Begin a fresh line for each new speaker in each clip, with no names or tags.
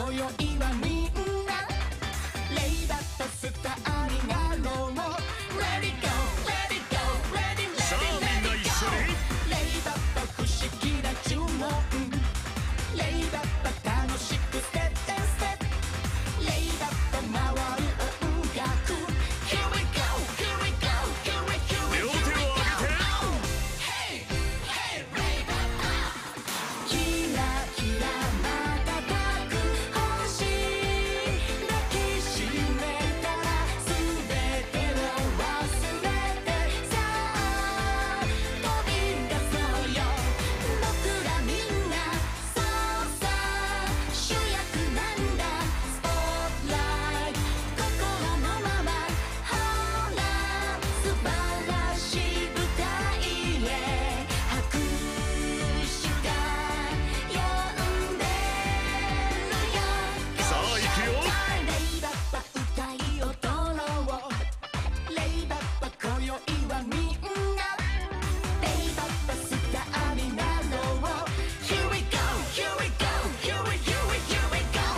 今宵はみんなレイバットスターになろう Let it go, let it go, let it, let it, let it go レイバット不思議な呪文レイバット楽しくステップステップレイバット回る音楽 Here we go, here we go, here we go, here we go 両手を上げて Hey, hey, レイバットキラキラ瞬く星抱きしめたら全てを忘れてさあ飛び出そうよ僕らみんなそうさ主役なんだスポットライト心のままほら素晴らしい舞台へ拍手が呼んでるよさあ行くよレイバッパ歌い踊ろうレイバッパ今宵はみんなレイバッパスターになろう Here we go, here we go, here we, here we, here we go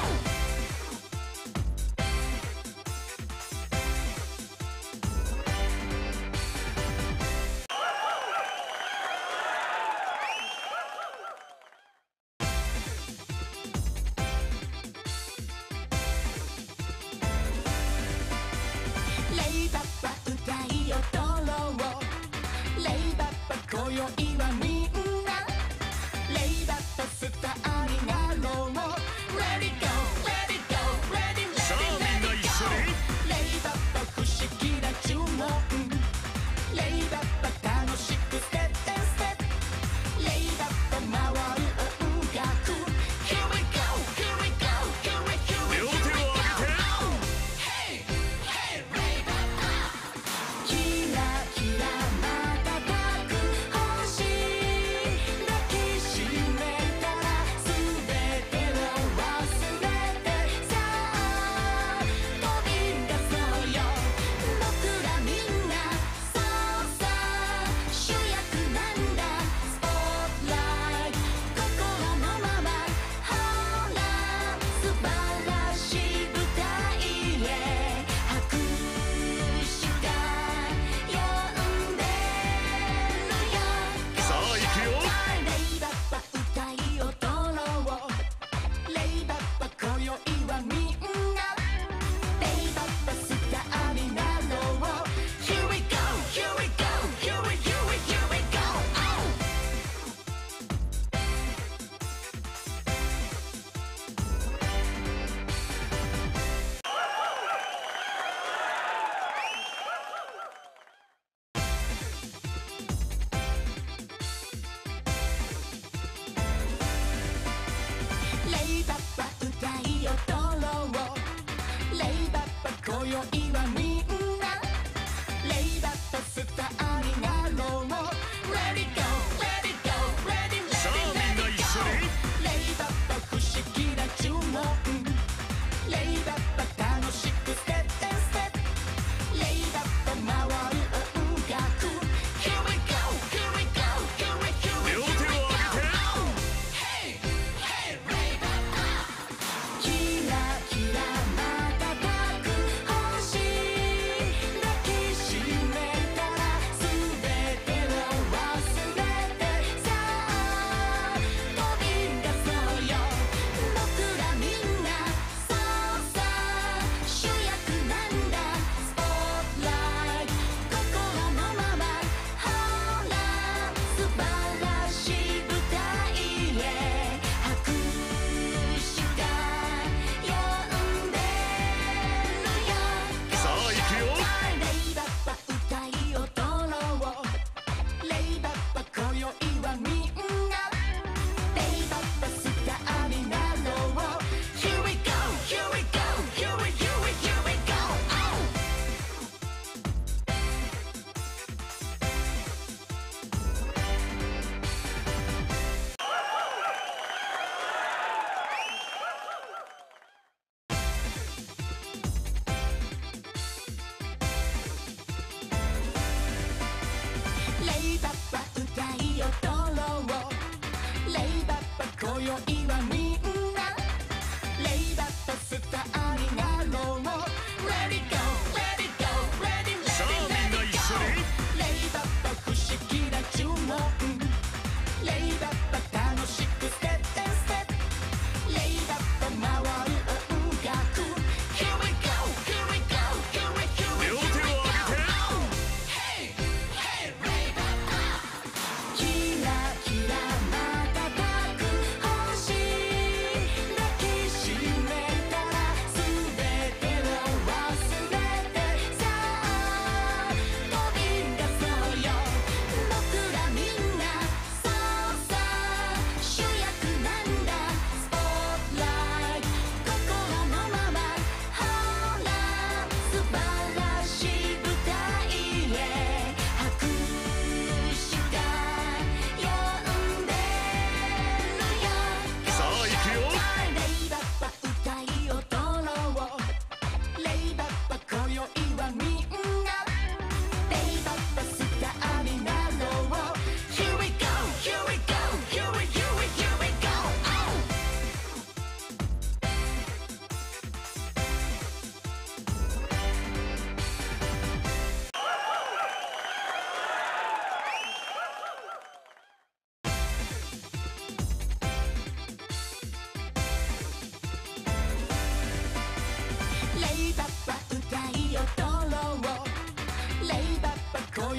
レイバッパ歌い踊ろうレイバッパ今宵はみんなレイバッパスターになろう Let it go, let it go, let it, let it, let it go レイバッパ不思議な呪文レイバッパ楽しくステップステップレイバッパ回る音楽 Here we go, here we go, here we, here we, here we go 両手を上げて Hey, hey, レイバッパキラキラ瞬く星抱きしめたら全てを忘れてさあ飛び出そうよ僕らみんなそうさ主役なんだスポットライト心のままほら素晴らしい舞台へ拍手が呼んでるよさあ行くよレイバッパ歌い踊ろうレイバッパ今宵はみんなレイバッパスターになろう Here we go, here we go, here we, here we, here we goレイバッパ歌い踊ろうレイバッパ今宵はみんなレイバッパスターになろう Let it go, let it go, let it, let it, let it go レイバッパ不思議な呪文レイバッパ楽しくステップステップレイバッパ回る音楽 Here we go, here we go, here we, here we,
両
here
手を
we
上
go
げて
Hey, hey, レイバッパキラキラ瞬く星抱きしめたら全てを忘れてさあ飛び出そうよ僕らみんなそうさ主役なんだスポットライト心のままほら素晴らしい舞台へ拍手が呼んでるよ
さあ行くよ
レイバッパ歌い踊ろうレイバッパ今宵はみんなレイバッパスターになろう Here we go, here we go, here we, here we, here we goレイバッパ歌い踊ろうレイバッパ今宵はみんなレ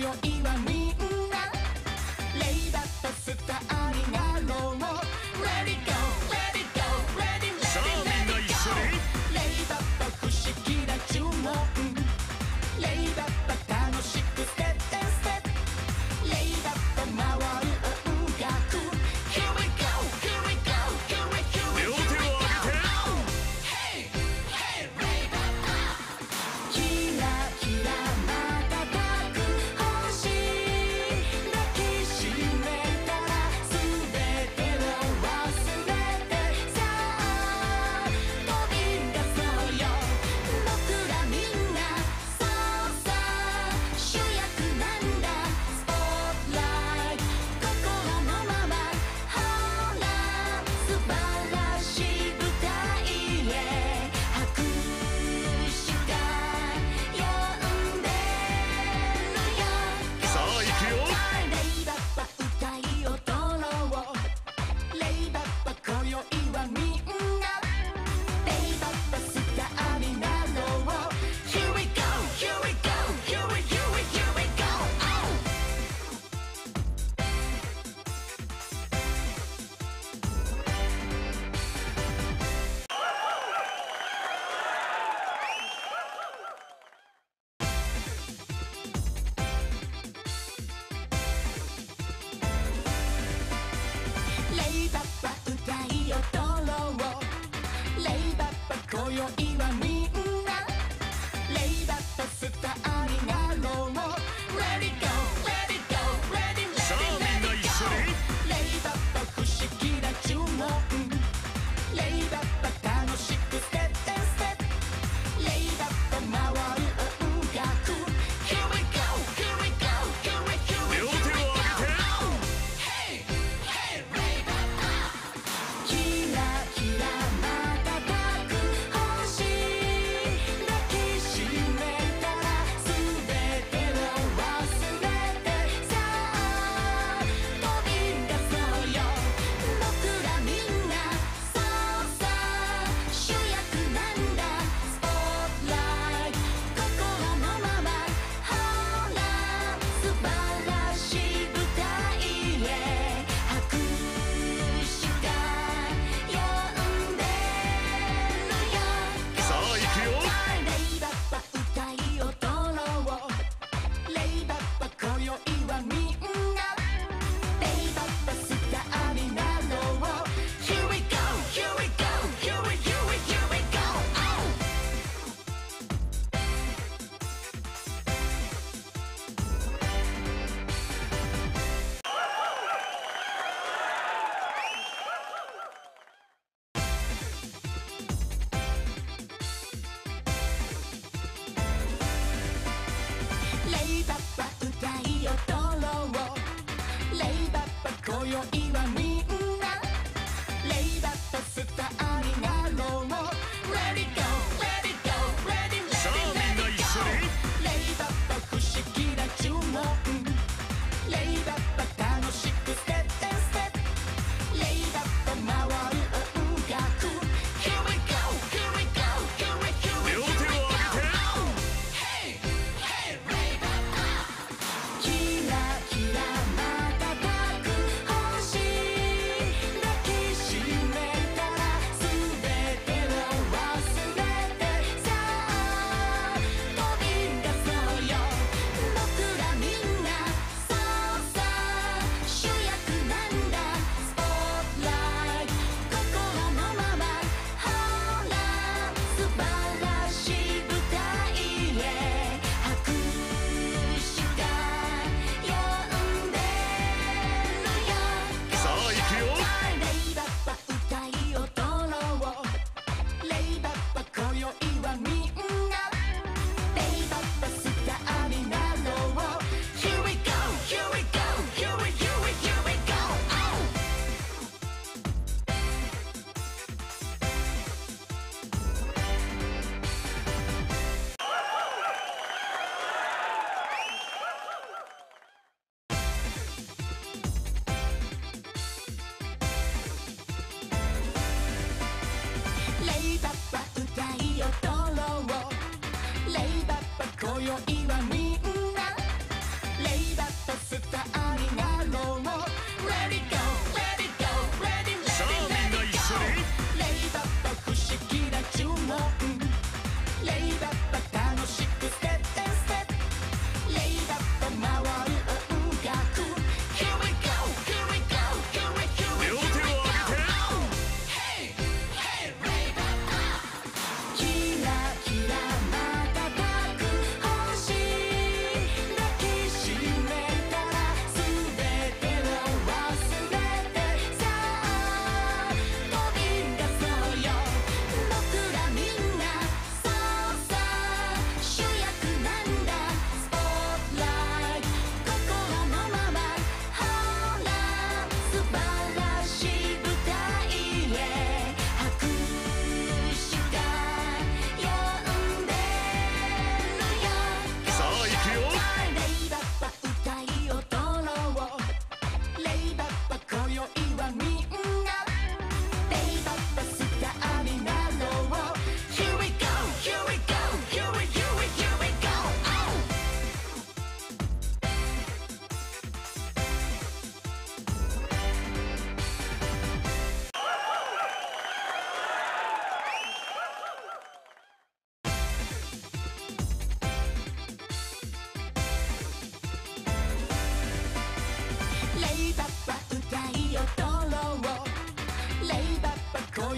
宵はみんなレイバッパスターになろう Let it go Let it go Let it let it let it go レイバッパ不思議な呪文レイバッパ楽しくステップステップレイバッパ回る音楽 Here we go Here we go Here we go Here we go Hey Hey レイバッパキラキラ瞬く星抱きしめたら全てを忘れてさあ飛び出そうよ僕らみんなそうさ主役なんだスポットライト心のままほら素晴らしい舞台へ拍手が呼んでるよ
さあ行くよ
レイバッパ歌い踊ろうレイバッパ今宵はみんなレイバッパスターになろう Here we go Here we go Here we Here we Here we goレイバッパ歌い踊ろうレイバッパ今宵はみんなレイバッパスターになろう Let it go Let it go Let it
さ
let
あ
it
みん
let
な
it
一緒
go
に
レイバッパ不思議な呪文レイバッパ楽しくステップステップレイバッパ回る音楽 Here we go Here we go Here we Here we
両
Here
手
we
を
go
上げて
Hey Hey レイバッパキラキラ瞬く星抱きしめたら全てを忘れてさあ飛び出そうよ僕らみんなそうさ主役なんだスポットライト心のままほら素晴らしい舞台へ拍手が呼んでるよ
さあ行くよ
レイバッパ歌い踊ろうレイバッパ今宵はみんなレイバッパスターになろう Here we go Here we go Here we Here we Here we goレイバッパ歌い踊ろうレイバッパ今宵はみんなレイバッパスターになろう Let it go Let it go Let it
さ
let
あ
it
みん
let
な
it
一緒
go
に
レイバッパ不思議な呪文レイバッパ楽しくステップステップレイバッパ回る音楽 Here we go Here we go Here we Here we
両
Here
手
we
を
go
上げて
Hey Hey レイバッパキラキラ瞬く星抱きしめたら全てを忘れてさあ飛び出そうよ僕らみんなそうさ主役なんだスポットライト心のままほら素晴らしい舞台へ拍手が呼んでるよ
さあ行くよ
レイバッパ歌い踊ろうレイバッパ今宵はみんなレイバッパスターになろう Here we go Here we go Here we Here we Here we goレイバッパ歌い踊ろうレイバッパ今宵はみんなレイ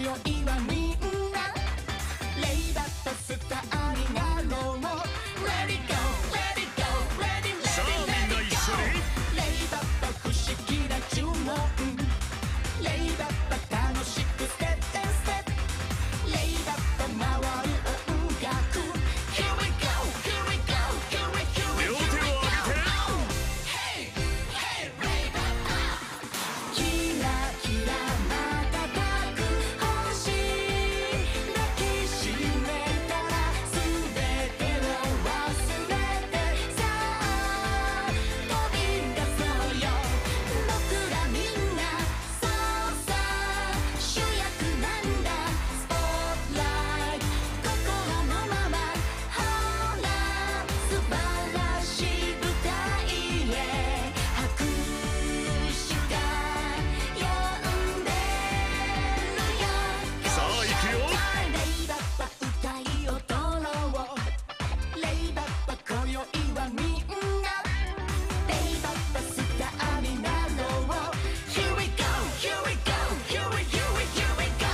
宵はみんなレイバッパスターになろう Let it go, let it go, let it, let it, let it go レイバッパ不思議な呪文レイバッパ楽しくステップステップレイバッパ回る音楽 Here we go, here we go, here we go
両手を上げて
Hey, hey, レイバッパキラキラ瞬く星抱きしめたら全てを忘れてさあ飛び出そうよ僕らみんなそうさ主役なんだスポットライト心のままほら素晴らしい舞台へ拍手が呼んでるよ
さあ行くよ
レイバッパ歌い踊ろうレイバッパ今宵はみんなレイバッパスターになろう Here we go, here we go, here we, here we, here we go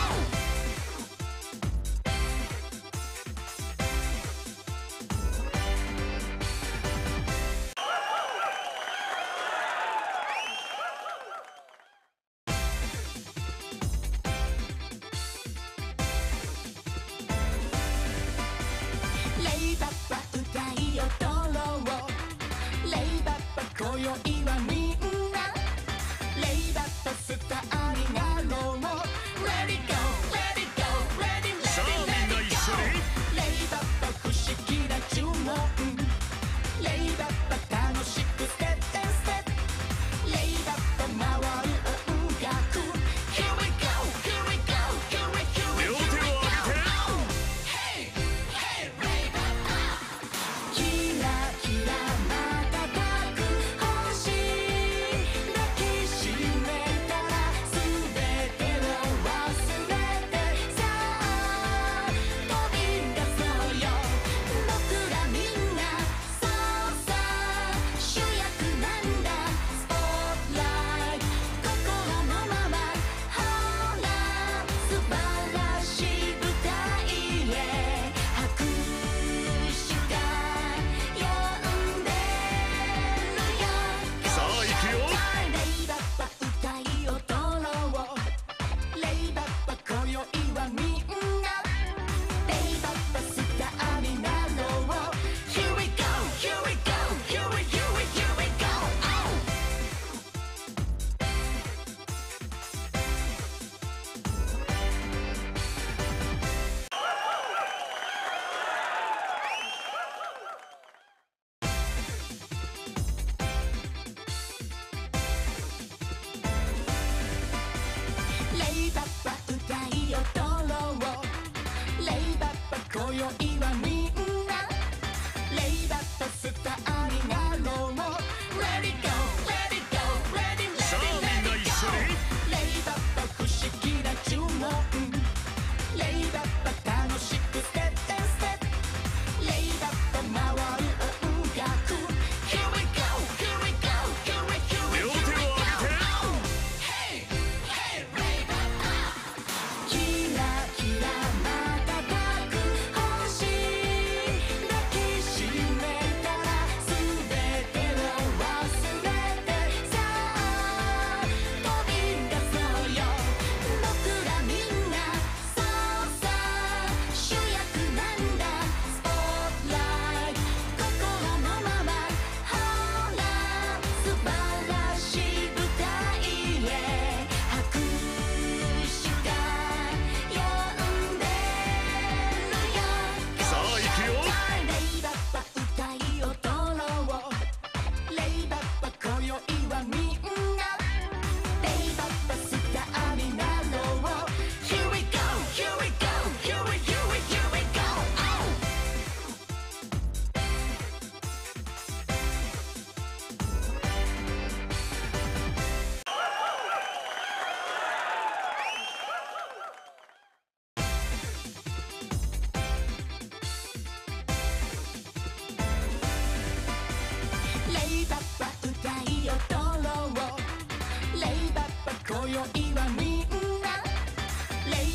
レイバッパ歌い踊ろうレイバッパ今宵はみんなレイバッパスターになろう Let it go, let it go, let it,
さ
let
あ
it,
みん
let
な
it
一緒
go
に
レイバッパ不思議な呪文レイバッパ楽しくステップステップレイバッパ回る音楽 Here we go, here we go, here we, here we,
両
here
手
we
を
go
上げて
Hey, hey, レイバッパキラキラ瞬く星抱きしめたら全てを忘れてさあ飛び出そうよ僕らみんなそうさ主役なんだスポットライト心のままほら素晴らしい舞台へ拍手が呼んでるよ
さあ行くよ
レイバッパ歌い踊ろうレイバッパ今宵はみんなレイバッパスターになろう Here we go, here we go, here we, here we, here we goレイバッパ歌い踊ろうレイバッパ今宵はみんなレイバッパスターになろう Let it go, let it go, let it,
さ
let
あ
it,
みん
let
な
it
一緒
go
に
レイバッパ不思議な呪文レイバッパ楽しくステップステップレイバッパ回る音楽 Here we go, here we go, here we, here we,
両
here
手
we
を
go
上げて
Hey, hey, レイバッパキラキラ瞬く星抱きしめたら全てを忘れてさあ飛び出そうよ僕らみんなそうさ主役なんだスポットライト心のままほら素晴らしい舞台へ拍手が呼んでるよ
さあ行くよ
レイバッパ歌い踊ろうレイバッパ今宵はみんなレイバッパスターになろう Here we go, here we go, here we, here we, here we goレイバッパ歌い踊ろうレイバッパ今宵はみんなレイ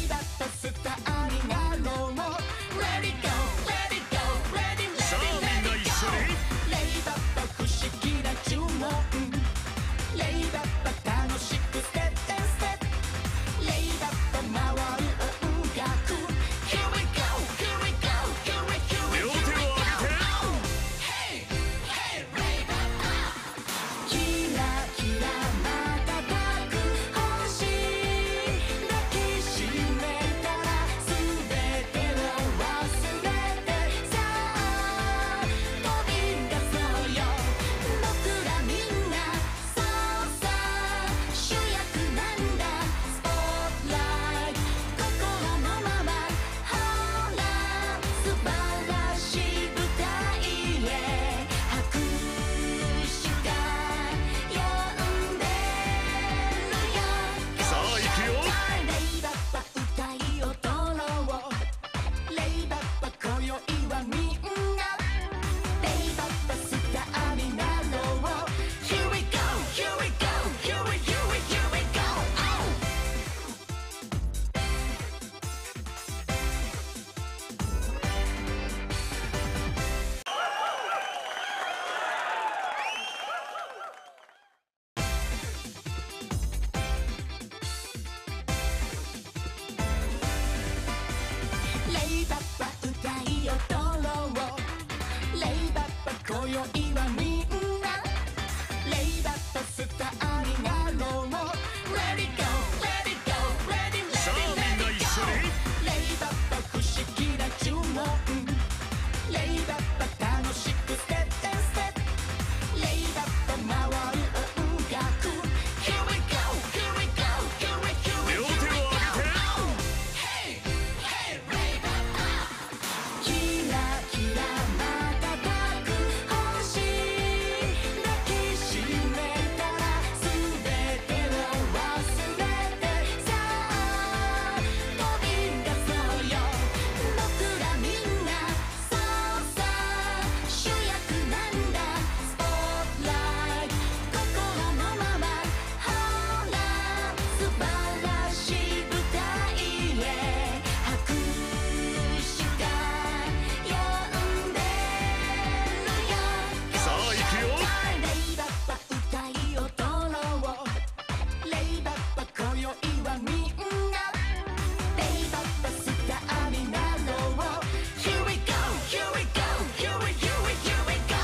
宵はみんなレイバッパスターになろう Let it go, let it go, let it, let it,
さあみんな一緒に
レイバッパ不思議な呪文レイバッパ楽しくステップステップレイバッパ回る音楽 Here we go, here we go, here we go
両手を上げて
Hey, hey, レイバッパキラキラ瞬く星抱きしめたら全てを忘れてさあ飛び出そうよ僕らみんなそうさ主役なんだスポットライト心のままほら素晴らしい舞台へ拍手が呼んでるよ
さあ行くよ
レイバッパ歌い踊ろうレイバッパ今宵はみんなレイバッパスターになろう Here we go, here we go, here we, here we, here we go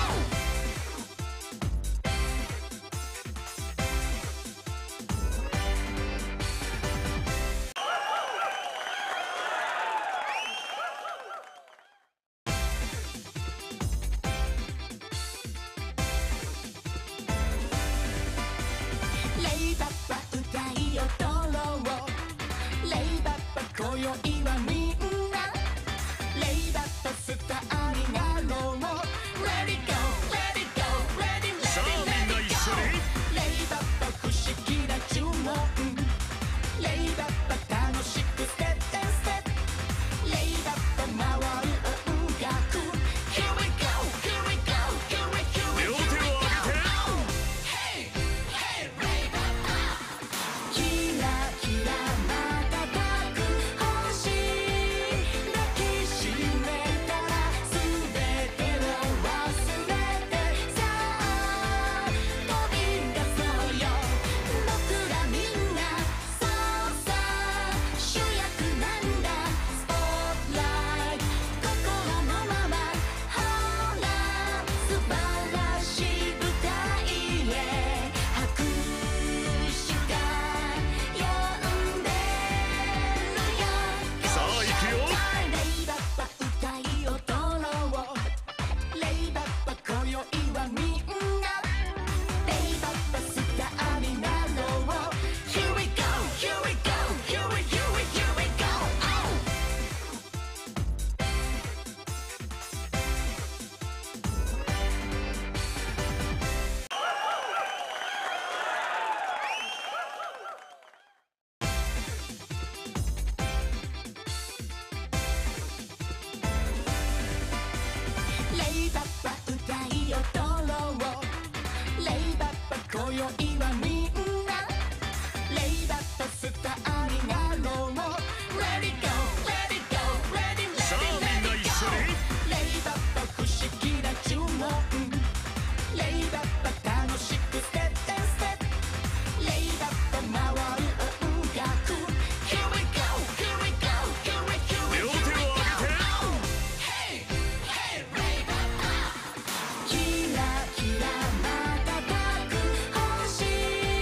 レイバッパ歌い踊ろうレイバッパ今宵はみんなレイバッパスターになろう Let it go, let it go, let it,
さ
let
あ
it,
みん
let
な
it
一緒
go
に
レイバッパ不思議な呪文レイバッパ楽しくステップステップレイバッパ回る音楽 Here we go, here we go, here we, here we,
両
here
手
we
を
go
上げて
Hey, hey, レイバッパキラキラ瞬く星抱きしめたら全てを忘れてさあ飛び出そうよ僕らみんなそうさ主役なんだスポットライト心のままほら素晴らしい舞台へ拍手が呼んでるよ
さあ行くよ
レイバッパ歌い踊ろうレイバッパ今宵はみんなレイバッパスターになろう Here we go, here we go, here we, here we, here we goレイバッパ歌い踊ろうレイバッパ今宵はみんなレイバッパスターになろう Let it go, let it go, let it,
さ
let
あ
it,
みん
let
な
it
一緒
go
に
レイバッパ不思議な呪文レイバッパ楽しくステップステップレイバッパ回る音楽 Here we go, here we go, here we, here we,
両
here
手
we
を
go
上げて
Hey, hey, レイバッパキラキラ瞬く星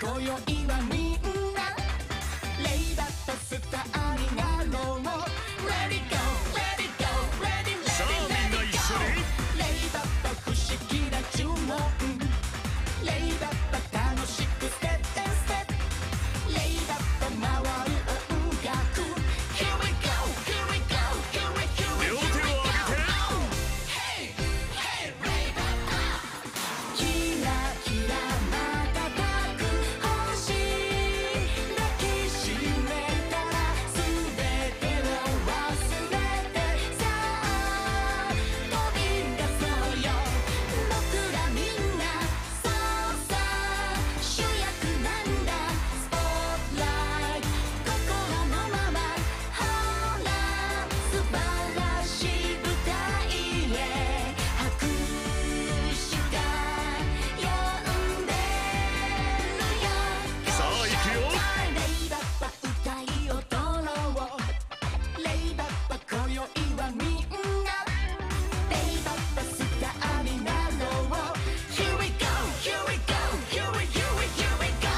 今宵はみんなレイバッパスターになろう Let it go, let it go, let it, let it,
さあみんな一緒に
レイバッパ不思議な呪文レイバッパ楽しくステップステップレイバッパ回る音楽 Here we go, here we go, here we go, here we
両
go
手を上げて
Hey, hey, レイバッパキラキラ瞬く星抱きしめたら全てを忘れてさあ飛び出そうよ僕らみんなそうさ主役なんだスポットライト心のままほら素晴らしい舞台へ拍手が呼んでるよ
さあ行くよ
レイバッパ歌い踊ろうレイバッパ今宵はみんなレイバッパスターになろう Here we go, here we go, here we, here we, here we go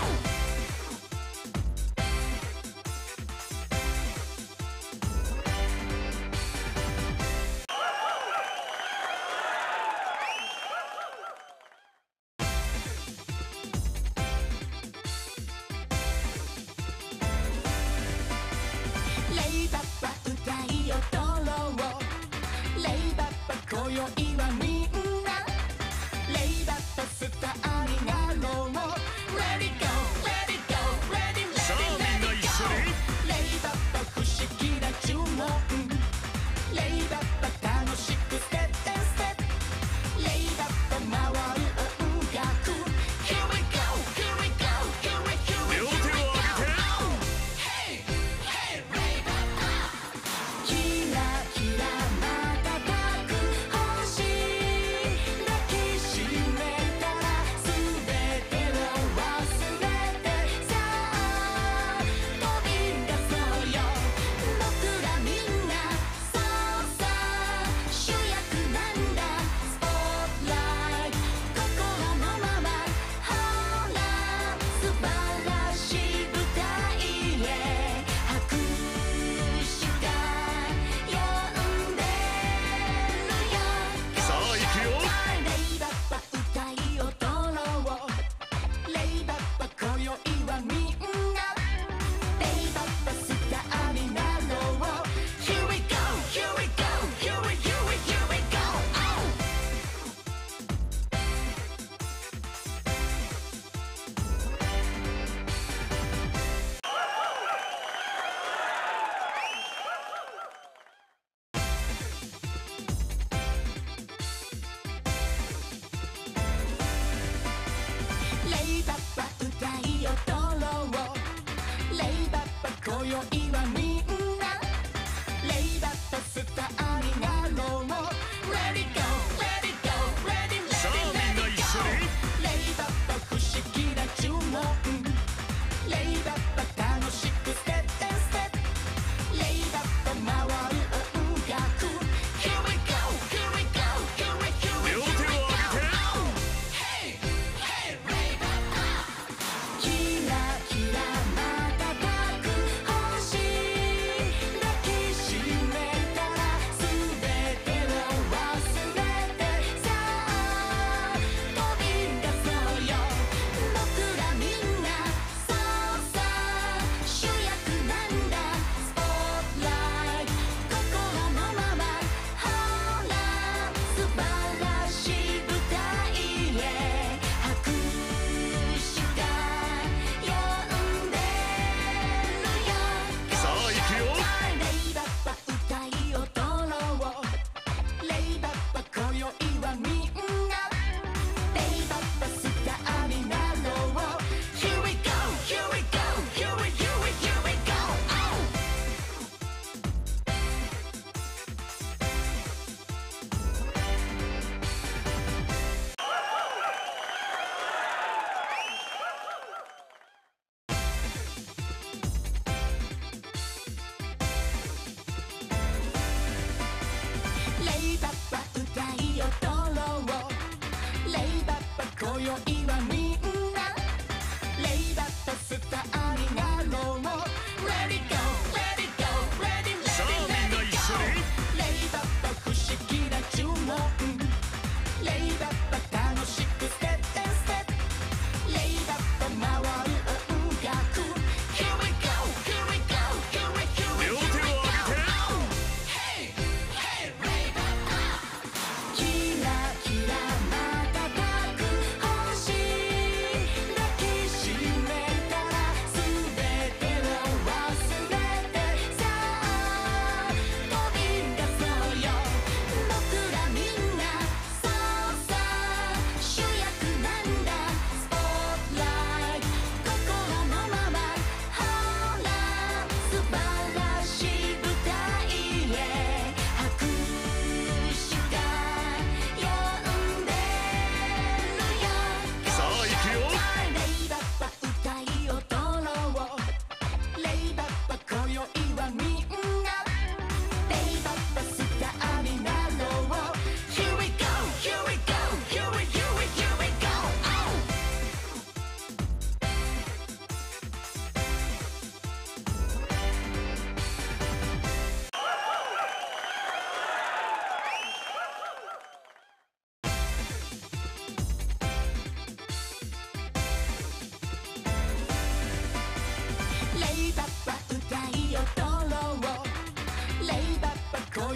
レイバッパ歌い踊ろうレイバッパ今宵はみんなレイバッパスターになろう Let it go, let it go, let it,
さ
let
あ
it,
みん
let
な
it
一緒
go
に
レイバッパ不思議な呪文レイバッパ楽しくステップステップレイバッパ回る音楽 Here we go, here we go, here we, here we,
両
here
手
we
を
go
上げて
Hey, hey, レイバッパキラキラ瞬く星抱きしめたら全てを忘れてさあ飛び出そうよ僕らみんなそうさ主役なんだスポットライト心のままほら素晴らしい舞台へ拍手が呼んでるよ
さあ行くよ
レイバッパ歌い踊ろうレイバッパ今宵はみんなレイバッパスターになろう Here we go, here we go, here we, here we, here we goレイバッパ歌い踊ろうレイバッパ今宵はみんなレイバッパスターになろう Let it go, let it go, let it,
さ
let
あ
it,
みん
let
な
it
一緒
go
に
レイバッパ不思議な呪文レイバッパ楽しくステップステップレイバッパ回る音楽 Here we go, here we go, here we, here we,
両
here
手
we
を
go
上げて
Hey, hey, レイバッパキラキラ瞬く星抱きしめたら全てを忘れてさあ飛び出そうよ僕らみんなそうさ主役なんだスポットライト心のままほら素晴らしい舞台へ拍手が呼んでるよ
さあ行くよ
レイバッパ歌い踊ろうレイバッパ今宵はみんなレイバッパスターになろう Here we go, here we go, here we, here we, here we goレイバッパ歌い踊ろうレイバッパ今宵はみんな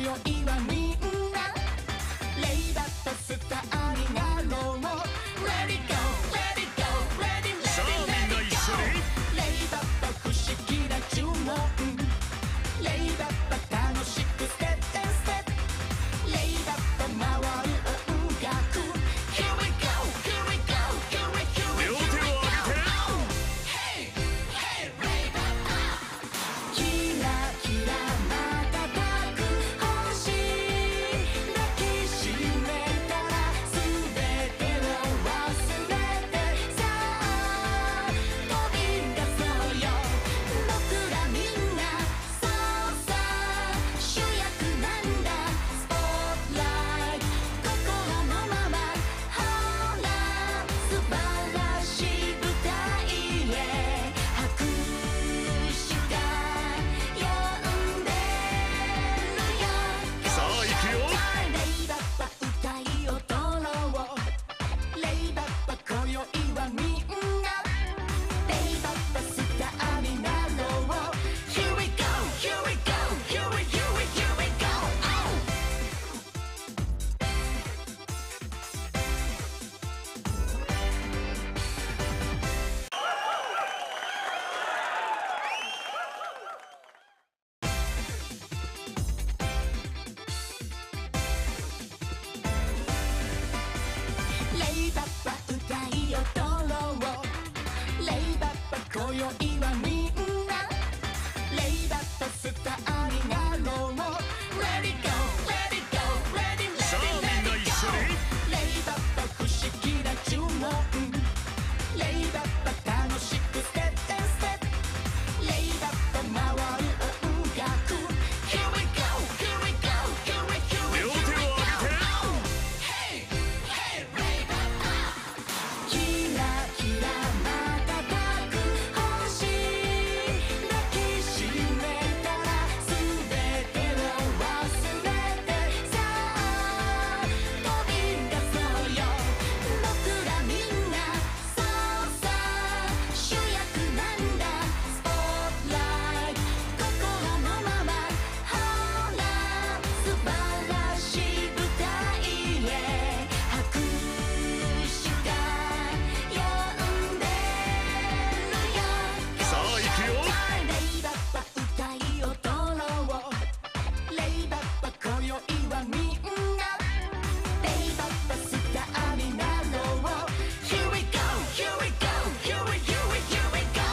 宵はみんなレイバットスターになろう Let it go, let it go, let it, let it,
さあみんな一緒に
レイバット不思議な呪文レイバット楽しくステップステップレイバット回る音楽 Here we go, here we go, here we go
両手を上げて
Hey, hey, レイバットキラキラ瞬く星抱きしめたら全てを忘れてさあ飛び出そうよ僕らみんなそうさ主役なんだスポットライト心のままほら素晴らしい舞台へ拍手が呼んでるよ
さあ行くよ
レイバッパ歌い踊ろうレイバッパ今宵はみんなレイバッパスターになろう Here we go, here we go, here we, here we, here we go、レイバッパ歌い踊ろうレイバッパ今宵はみんなレイバッパスターになろう Let it go, let it go, let it,
さ
let
あ
it,
みんな
let
一
it
緒
go
に
レイバッパ不思議な呪文レイバッパ楽しくステップステップレイバッパ回る音楽 Here we go, here we go, here we, here we,
両
here
手
we
を
go
上げて
Hey, hey, レイバッパキラキラ瞬く星抱きしめたら全てを忘れてさあ飛び出そうよ僕らみんなそうさ主役なんだスポットライト心のままほら素晴らしい舞台へ拍手が呼んでるよ
さあ行くよ
レイバッパ歌い踊ろうレイバッパ今宵はみんなレイバッパスターになろう Here we go, here we go, here we, here we, here we go、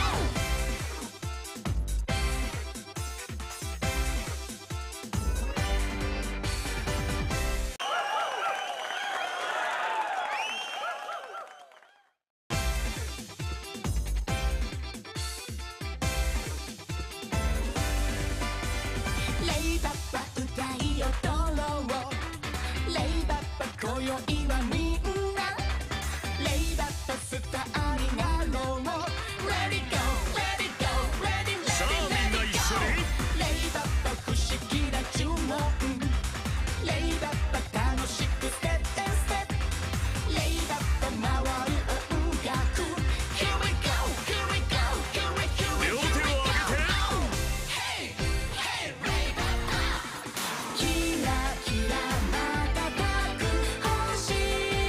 レイバッパ歌い踊ろうレイバッパ今宵はみんなレイバッパスターになろう Let it go, let it go, let it,
さ
let
あ
it,
みん
let
な
it
一緒
go
に
レイバッパ不思議な呪文レイバッパ楽しくステップステップレイバッパ回る音楽 Here we go, here we go, here we, here we,
両
here
手
we
を
go
上げて
Hey, hey, レイバッパキラキラ瞬く星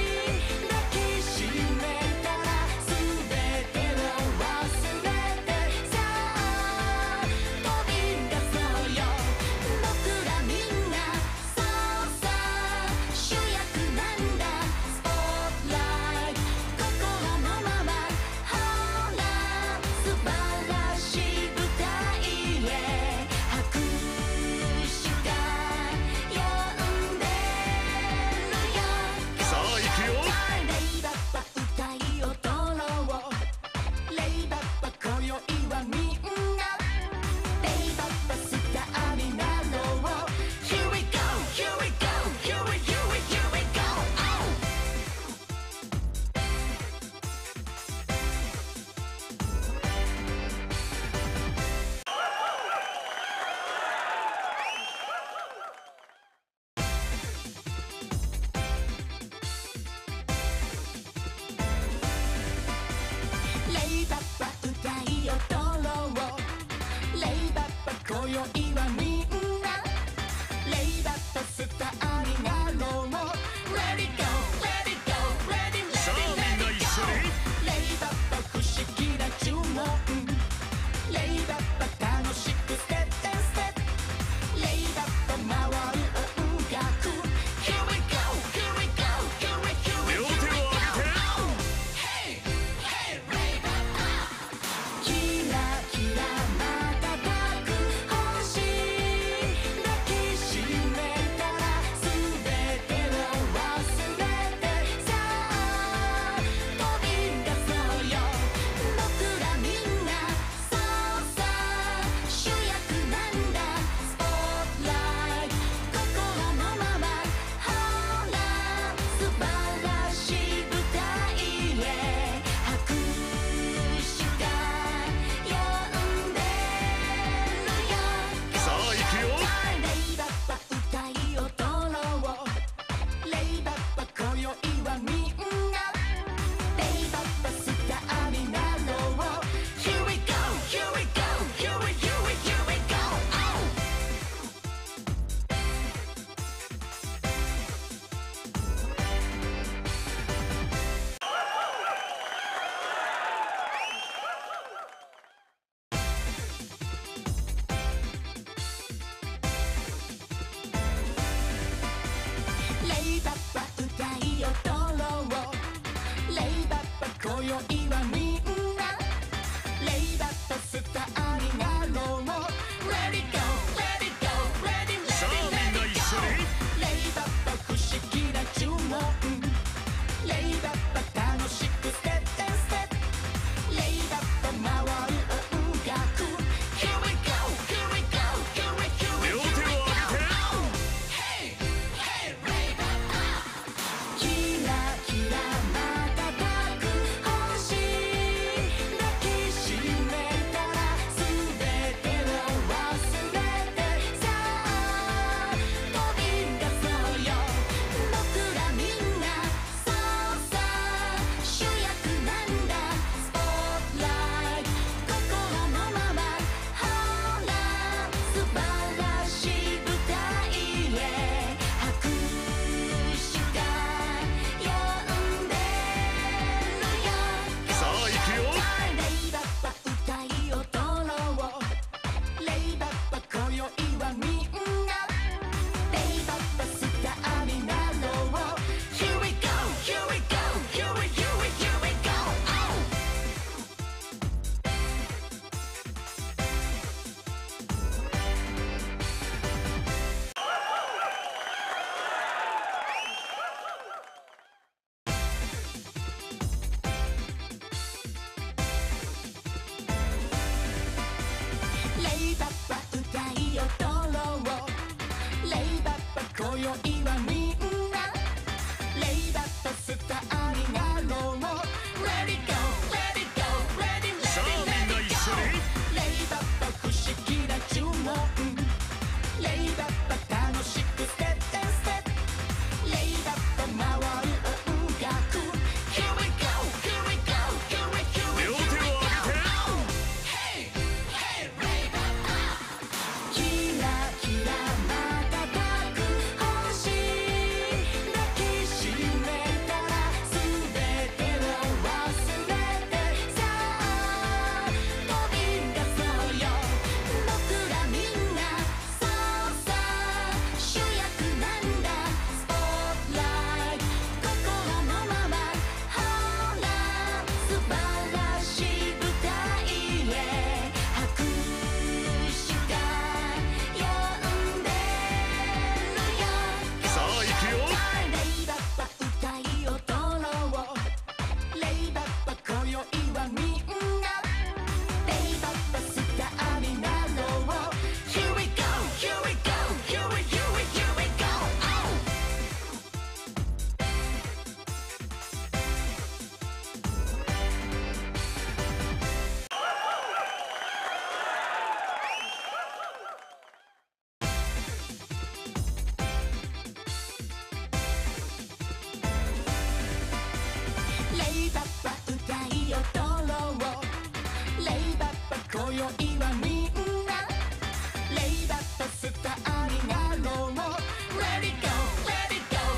ろう Let it go Let it go Let it
さ
let
あ
it
みんな
let it
一緒
go
に
レイバッパ不思議な呪文レイバッパ楽しくステップステップレイバッパ回る音楽 Here we go Here we go Here we go
両手を上げて
Hey Hey レイバッパキラキラ瞬く星抱きしめたら全てを忘れてさあ飛び出そうよ僕らみんなそうさ主役なんだスポットライト心のままほら素晴らしい舞台へ拍手が呼んでるよ
さあ行くよ
レイバッパ歌い踊ろうレイバッパ今宵はみんなレイバッパスターになろう Here we go Here we go Here we goレイバッパ歌い踊ろうレイバッパ今宵はみんなレイバッパスターになろう Let it go Let it go Let it
さ
let
あ
it
みんな
let it
一緒
go
に
レイバッパ不思議な呪文レイバッパ楽しくステップステップレイバッパ回る音楽 Here we go Here we go Here we go
両手を上げて
Hey Hey レイバッパキラキラ瞬く星抱きしめたら全てを忘れてさあ飛び出そうよ僕らみんなそうさ主役なんだスポットライト心のままほら素晴らしい舞台へ拍手が呼んでるよ
さあ行くよ
レイバッパ歌い踊ろうレイバッパ今宵はみんなレイバッパスターになろう Here we go Here we go Here we goレイバッパ歌い踊ろうレイバッパ今宵はみんなレイバッパスターになろう Let it go Let it go Let it
さ
let
あ
it
みんな
let
一
it
緒
go
に
レイバッパ不思議な呪文レイバッパ楽しくステップステップレイバッパ回る音楽 Here we go Here we go Here we go
両手を上げて
Hey Hey レイバッパキラキラ瞬く星抱きしめたら全てを忘れてさあ飛び出そうよ僕らみんなそうさ主役なんだスポットライト心のままほら素晴らしい舞台へ拍手が呼んでるよ
さあ行くよ
レイバッパ歌い踊ろうレイバッパ今宵はみんなレイバッパスターになろう Here we go Here we go Here we goレイバッパ歌い踊ろうレイバッパ今宵はみんなレイバッパスターになろう Let it go Let it go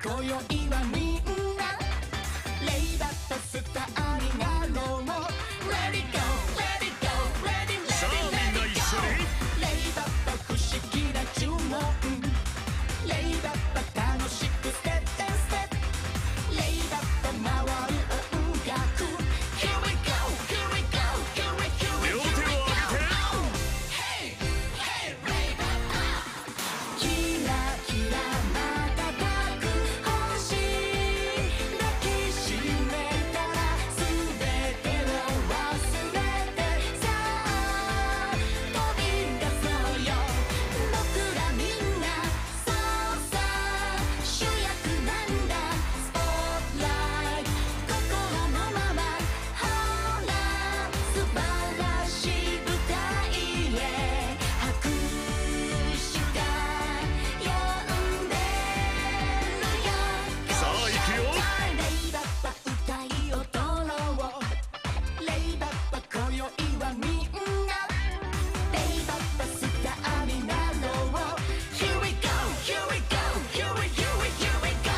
今宵はみんなレイバッパスターになろう Let it go, let it go, let it, let it,
さあみんな一緒に
レイバッパ不思議な呪文レイバッパ楽しくステップステップレイバッパ回る音楽 Here we go, here we go, here we go
両手を上げて
Hey, hey, レイバッパキラキラ瞬く星抱きしめたら全てを忘れてさあ飛び出そうよ僕らみんなそうさ主役なんだスポットライト心のままほら素晴らしい舞台へ拍手が呼んでるよ
さあ行くよ
レイバッパ歌い踊ろうレイバッパ今宵はみんなレイバッパスターになろう Here we go, here we go, here we, here we, here we go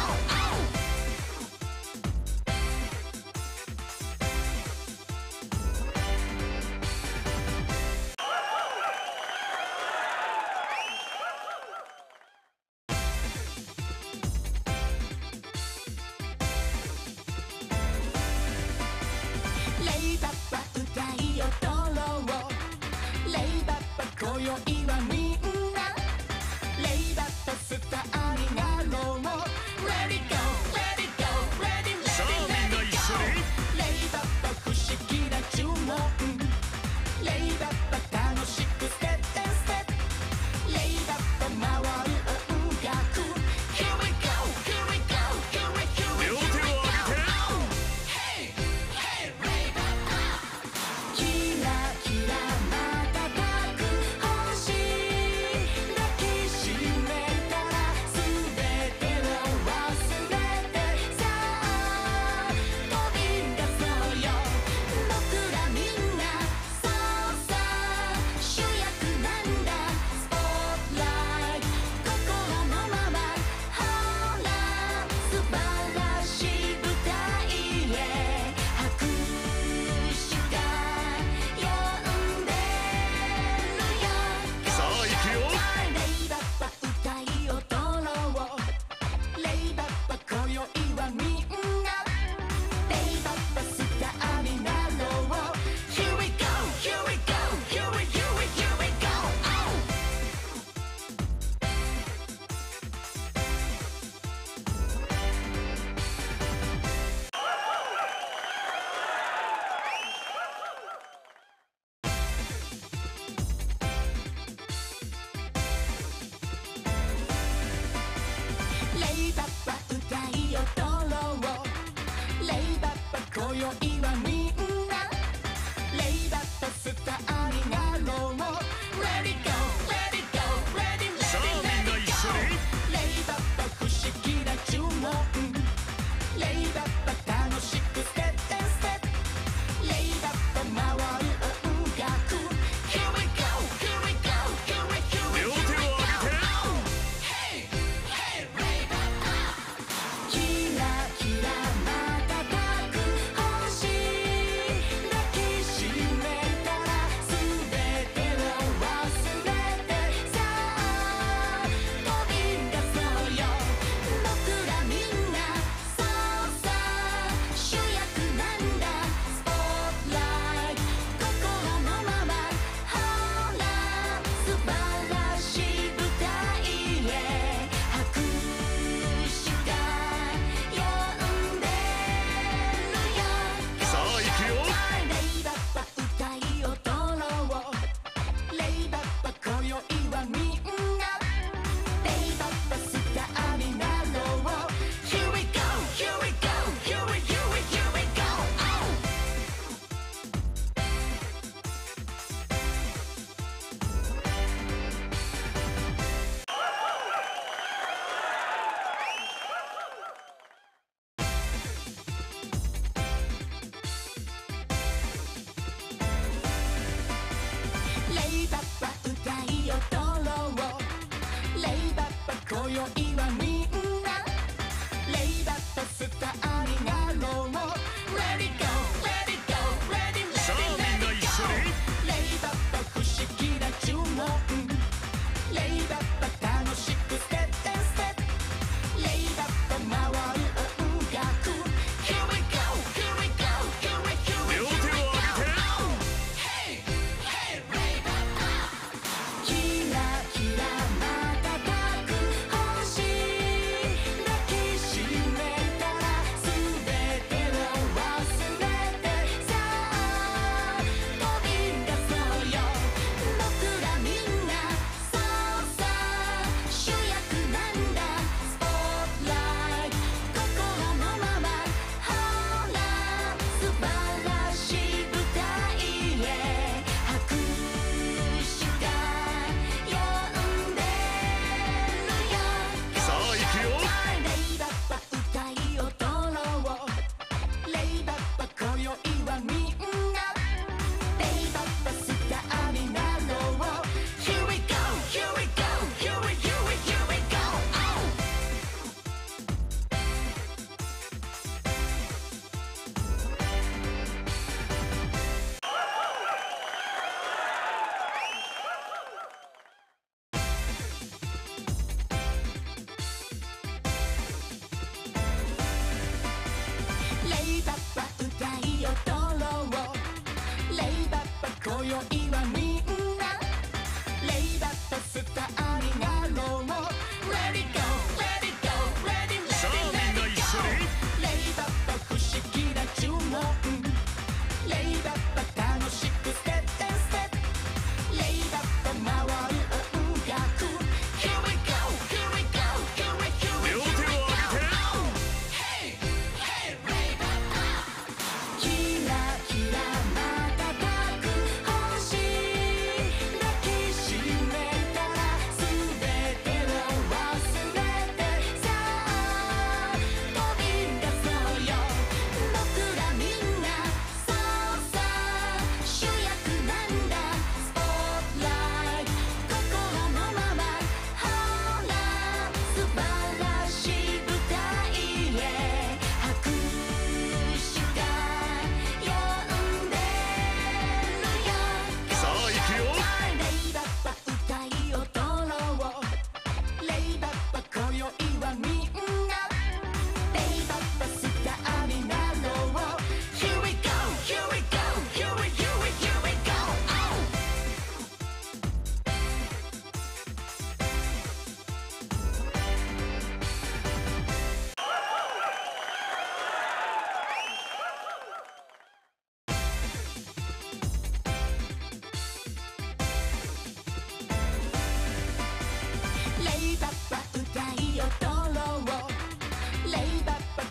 レイバッパ歌い踊ろうレイバッパ今宵はみんなレイバッパスターになろう Let it go, let it go, let it,
さ
let
あ
it,
みん
let
な
it
一緒
go
に
レイバッパ不思議な呪文レイバッパ楽しくステップステップレイバッパ回る音楽 Here we go, here we go, here we, here we,
両
here
手
we
を
go
上げて
Hey, hey, レイバッパキラキラ瞬く星抱きしめたら全てを忘れてさあ飛び出そうよ僕らみんなそうさ主役なんだスポットライト心のままほら素晴らしい舞台へ拍手が呼んでるよ
さあ行くよ
レイバッパ歌い踊ろうレイバッパ今宵はみんなレイバッパスターになろう Here we go, here we go, here we, here we, here we goレイバッパ歌い踊ろうレイバッパ今宵はみんなレイバッパスターになろう Let it go, let it go, let it,
さ
let
あ
it,
み
let
んな
it
一緒
go
に
レイバッパ不思議な呪文レイバッパ楽しくステップステップレイバッパ回る音楽 Here we go, here we go, here we, here we,
両
here
手
we
を
go
上げて
Hey, hey, レイバッパキラキラ瞬く星抱きしめたら全てを忘れてさあ飛び出そうよ僕らみんなそうさ主役なんだスポットライト心のままほら素晴らしい舞台へ拍手が呼んでるよ
さあ行くよ
レイバッパ歌い踊ろうレイバッパ今宵はみんなレイバッパスターになろう Here we go, here we go, here we, here we, here we goレイバッパ歌い踊ろうレイバッパ今宵はみんな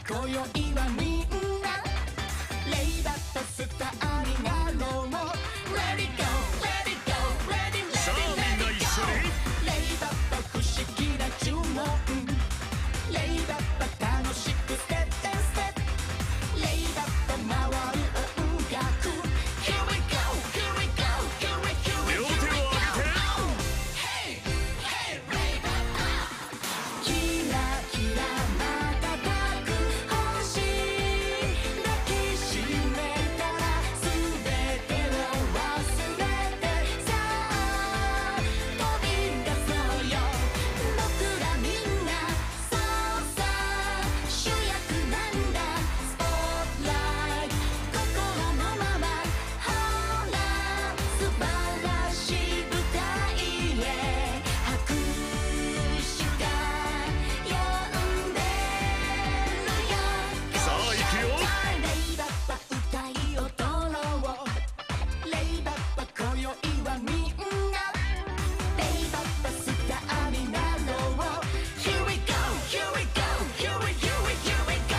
今宵はみんなレイバッパスターになろう Let it go, let it go, let it, let it,
さあみんな一緒に
レイバッパ不思議な呪文レイバッパ楽しくステップステップレイバッパ回る音楽 Here we go, here we go, here we go
両手を上げて
Hey, hey, レイバッパキラキラ瞬く星抱きしめたら全てを忘れてさあ飛び出そうよ僕らみんなそうさ主役なんだスポットライト心のままほら素晴らしい舞台へ拍手が呼んでるよ
さあ行くよ
レイバッパ歌い踊ろうレイバッパ今宵はみんなレイバッパスターになろう Here we go, here we go, here we, here we, here we go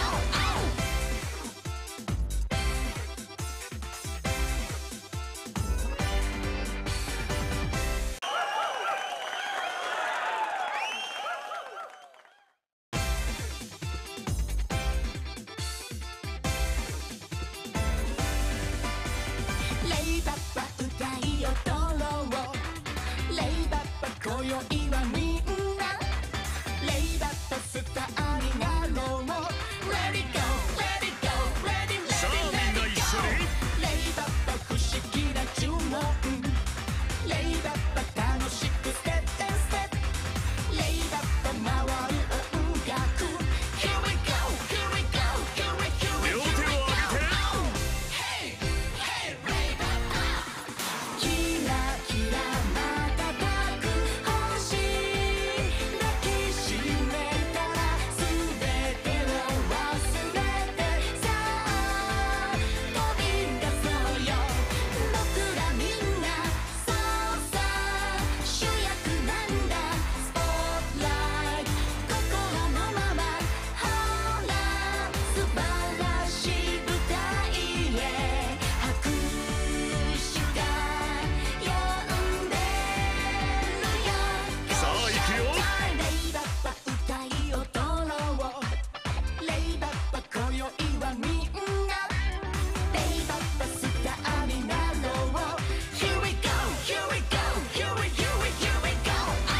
レイバッパ歌い踊ろうレイバッパ今宵はみんなレイバッパスターになろう Let it go, let it go, let it,
さ
let
あ
it,
みん
let
な
it
一緒
go
に
レイバッパ不思議な呪文レイバッパ楽しくステップステップレイバッパ回る音楽 Here we go, here we go, here we, here we,
両
here
手
we
を
go
上げて
Hey, hey, レイバッパキラキラ瞬く星抱きしめたら全てを忘れてさあ飛び出そうよ僕らみんなそうさ主役なんだスポットライト心のままほら素晴らしい舞台へ拍手が呼んでるよ
さあ行くよ
レイバッパ歌い踊ろうレイバッパ今宵はみんなレイバッパスターになろう Here we go, here we go, here we, here we, here we go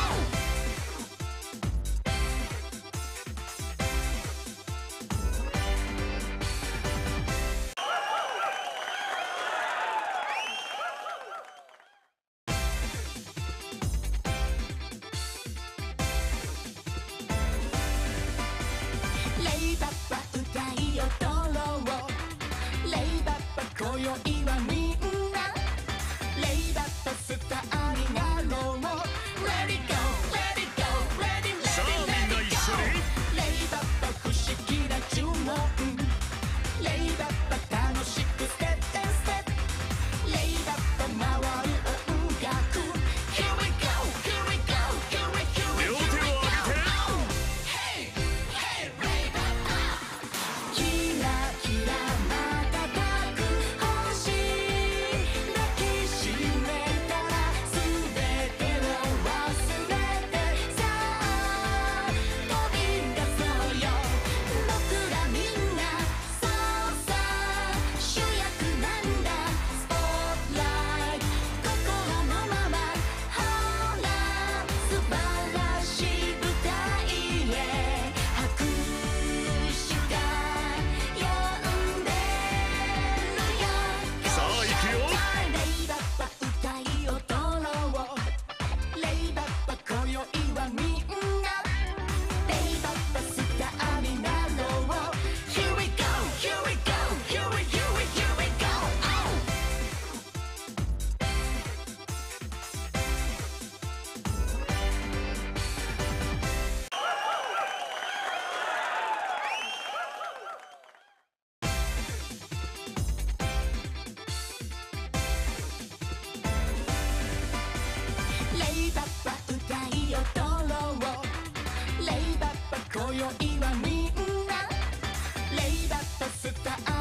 レイバッパ歌い踊ろうレイバッパ今宵はみんなレイバッパスターになろう Let it go, let it go, let it,
さ
let
あ
it,
みん
let
な
it
一緒
go
に
レイバッパ不思議な呪文レイバッパ楽しくステップステップレイバッパ回る音楽 Here we go, here we go, here we, here we,
両
here
手を
we
上
go
げて
Hey, hey, レイバッパキラキラ瞬く星抱きしめたら全てを忘れてさあ飛び出そうよ僕らみんなそうさ主役なんだスポットライト心のままほら素晴らしい舞台へ拍手が呼んでるよ
さあ行くよ
レイバッパ歌い踊ろうレイバッパ今宵はみんなレイバッパスターになろう Here we go, here we go, here we, here we, here we goレイバッパ歌い踊ろうレイバッパ今宵はみんなレイバットスター